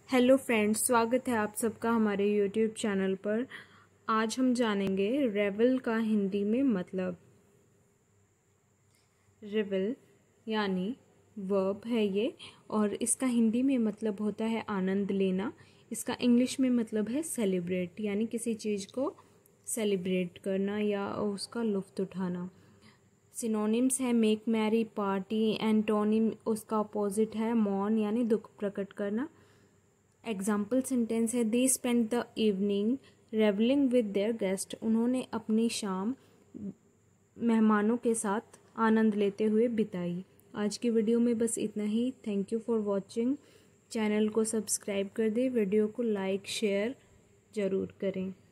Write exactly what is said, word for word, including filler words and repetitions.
Hello friends, स्वागत है आप सबका हमारे यूट्यूब चैनल पर। आज हम जानेंगे रेवल का हिंदी में मतलब। रेवल यानी वर्ब है ये, और इसका हिंदी में मतलब होता है आनंद लेना। इसका इंग्लिश में मतलब है सेलिब्रेट, यानी किसी चीज़ को सेलिब्रेट करना या उसका लुत्फ़ उठाना। सिनोनिम्स है मेक, मैरी, पार्टी। एंटोनिम उसका अपोजिट है मौन, यानी दुख प्रकट करना। एग्जाम्पल सेंटेंस है they spend the evening revelling with their guest. उन्होंने अपनी शाम मेहमानों के साथ आनंद लेते हुए बिताई। आज की वीडियो में बस इतना ही। Thank you for watching. Channel को सब्सक्राइब कर दें, वीडियो को लाइक शेयर ज़रूर करें।